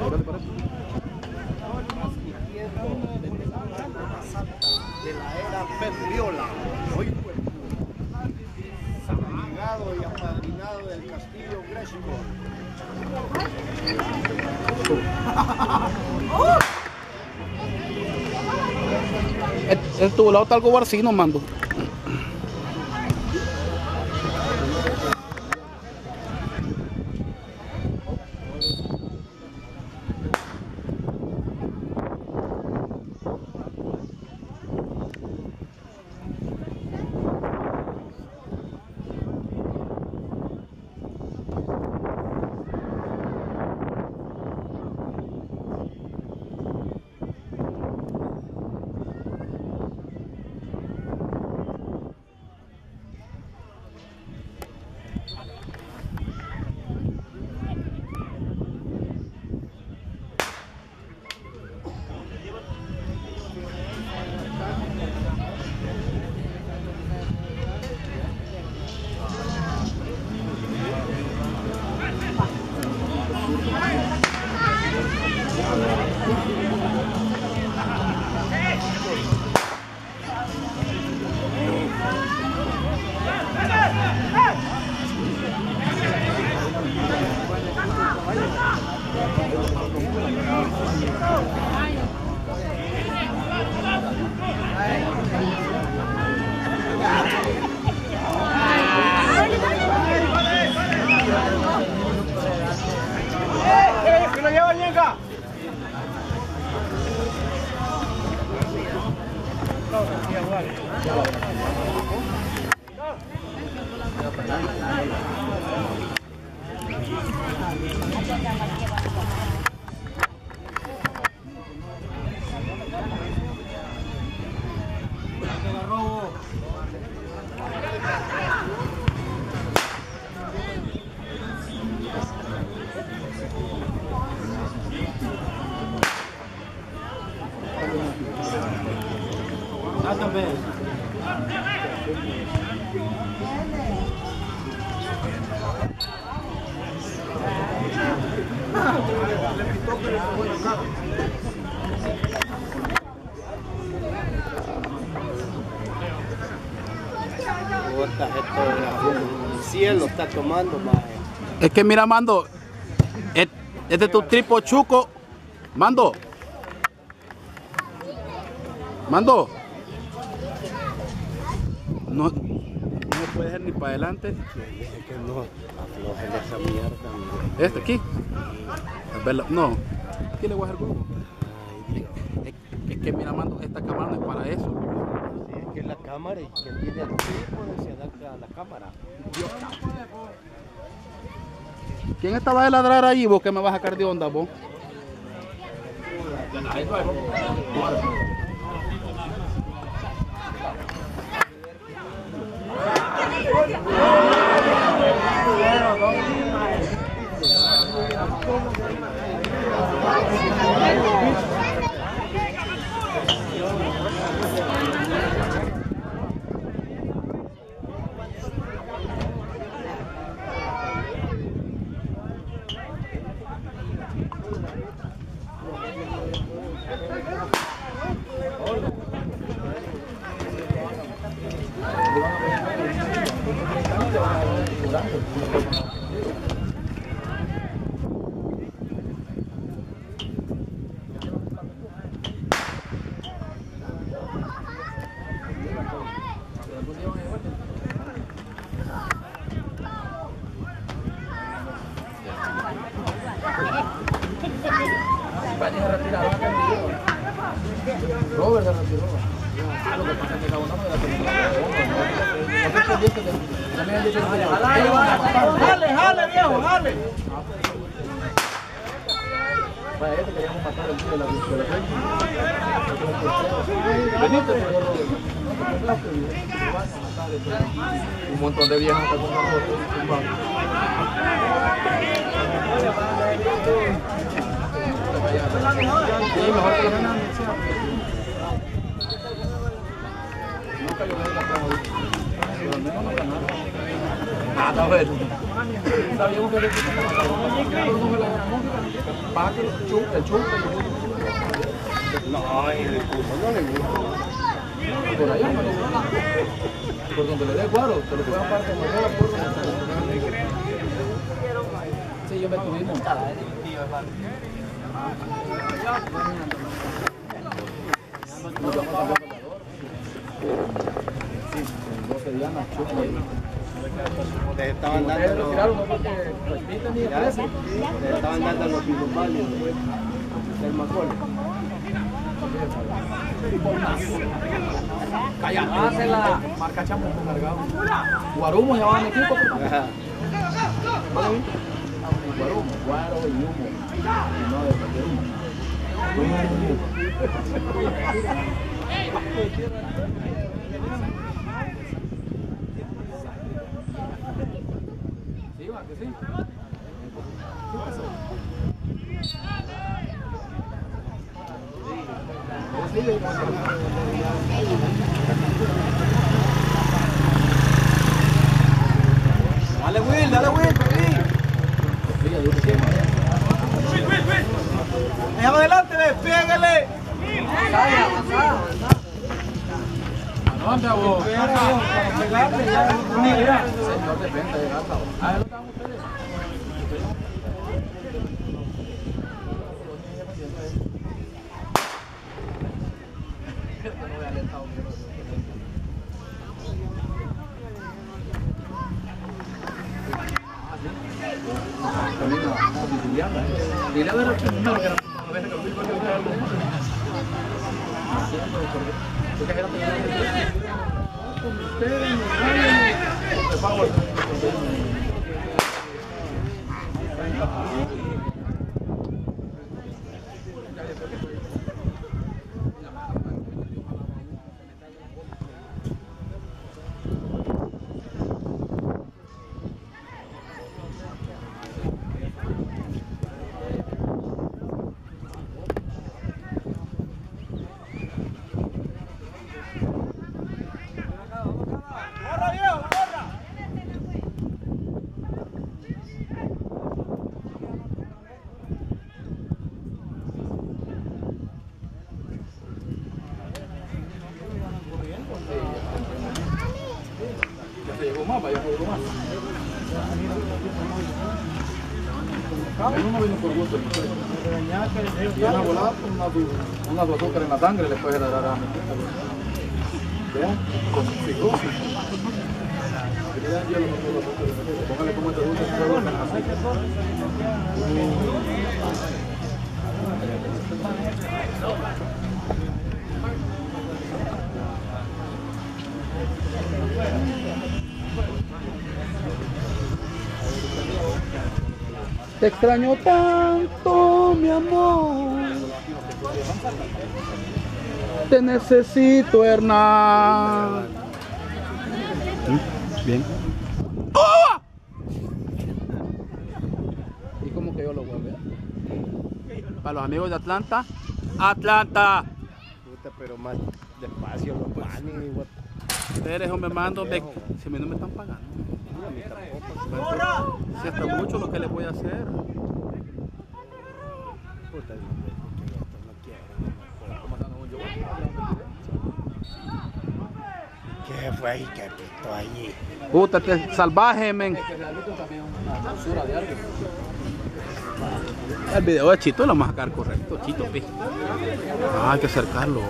De la era Pedriola, hoy fue llegado y apadrinado del Castillo Gresco. En tu lado está algo barcino, mando. ¿Quién lo lleva, Ñenga? El cielo está tomando más. Es que mira, mando, este es tu tripo chuco. Mando. No puede ser ni para adelante. Es que no aflojen esa mierda. Mira. Este aquí. No. Aquí le voy a hacer huevo. Es que mira, mando, esta cámara no es para eso. Sí, es que la cámara, y que tiene el trípode se adapta a la cámara. ¿Quién estaba de ladrar ahí, vos, que me vas a sacar de onda, vos? Robert se retiró. Lo que pasa es que Cabonamo ya ¡Jale, viejo, jale! Vaya, este queríamos matar el tío de la Benito, un montón de viejos acá con nosotros. Sí, mejor que lo ganan. Nunca yo veo la cama. Pero al menos no ganaron. Ah, está bueno. Sabíamos que el chupe. No, el curso no le gusta. Por allá, por donde le dé cuadro, te lo puedo aparte de la puerta. Sí, yo me tuve montada. Sí, 12 días más chupa. Les estaban dando los... Les estaban dando los minusválidos del Macol. Calla, hace la marca Champú cargado. Guarumo llamaban mi equipo. Guarumo, guaro y humo. No, de cualquier humo. Sí, va, que sí. ¿Qué pasó? Dale Will, Will. Déjame adelante, pégale. No, anda vos. Mira. Señor, depende de gata. Ah, ¿lo están ustedes? Dile a ver el número que no deje que lo diga. Por favor. No vino por gusto. Y van a volar una azúcar en la sangre, le puede dar a mi quinta. Vean, con psicosis. Póngale como este dulce que vuelve en aceite. Te extraño tanto, mi amor. Te necesito, Hernán. Bien. ¡Oh! Y como que yo lo voy a ver. Para los amigos de Atlanta. ¡Atlanta! Puta, pero más despacio, los panes. Ustedes, hombre, mando. Si me no me están pagando. Si hasta mucho lo que les voy a hacer. Puta, ¿qué fue ahí que pintó allí? Puta, este salvaje, men. El video de Chito lo vamos a sacar correcto, Chito, pi. Ah, hay que acercarlo.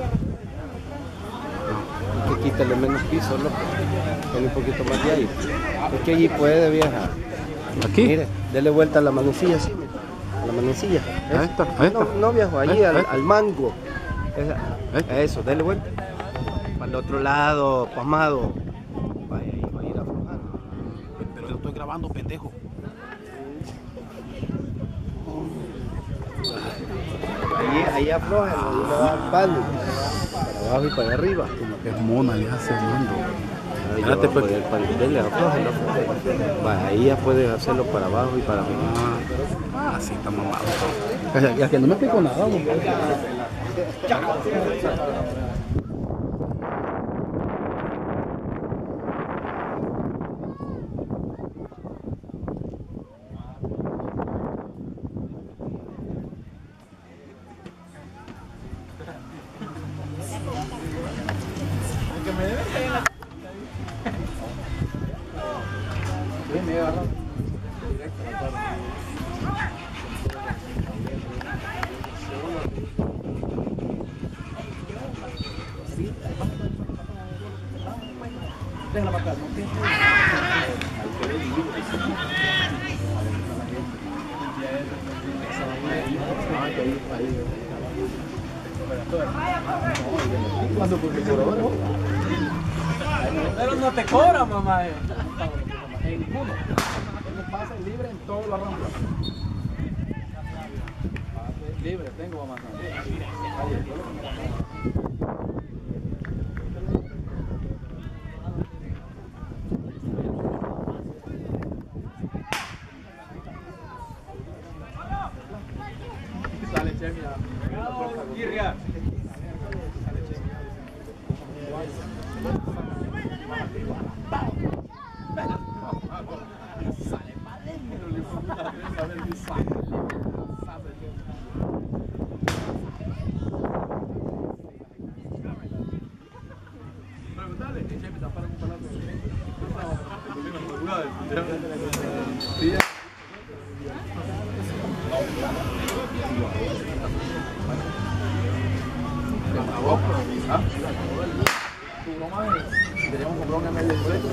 Hay que quitarle menos piso, loco. Tiene un poquito más de ahí. Es que allí puede, vieja. ¿Aquí? Mire, dele vuelta a la manecilla, sí. A la manecilla. Ahí está. No, viejo, allí al mango. Esa. Eso, dele vuelta. Para el otro lado, pasmado. Vaya, ahí va a ir aflojando. Pero yo estoy grabando, pendejo. Ahí afloja, ahí le va al palo. Para abajo y para arriba. Como que es mona, le hace mando. Espérate, pues. Dele, aflójalo. Vaya, ahí ya puedes hacerlo para abajo y para arriba. Ah, sí, está mamado. Ya que no me pico nada, hombre. déjala para acá, no pienses. ¿Cuándo? Porque por ahora. Pero no te cobra, mamá. En ninguno. Tengo pase libre en todos los ramblas. Pase libre tengo, mamá. Sale Chemi a... Teníamos comprado un ML de boleto.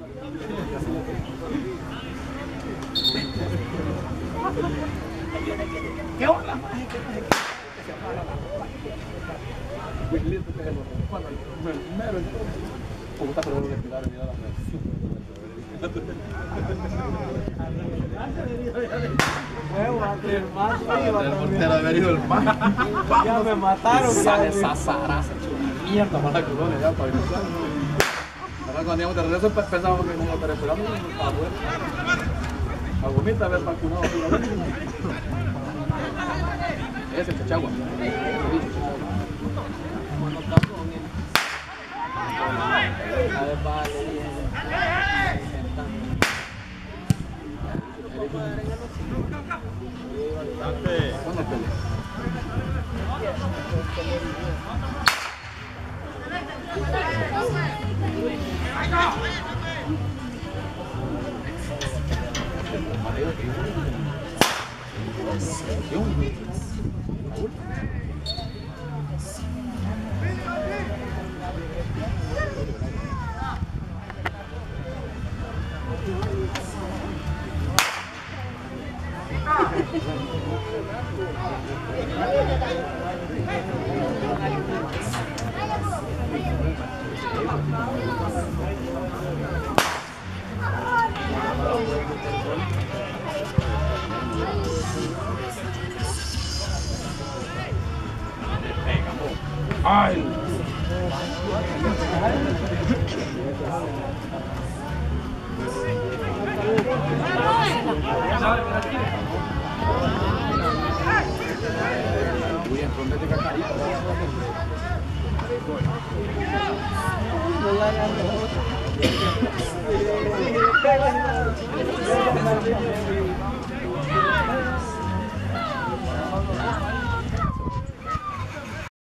¿Qué onda? Wilito que es el mero ¿cómo está pero lo que mira la el portero de haber ido el más. Ya me mataron. Sale esa zaraza, hecho mierda para la colonia ya para cruzar. Ahora cuando íbamos de regreso pensábamos que íbamos a estar esperando para poder. A gomita haber vacunado. Ese es Chachagua. ¡Ay! No la agarro.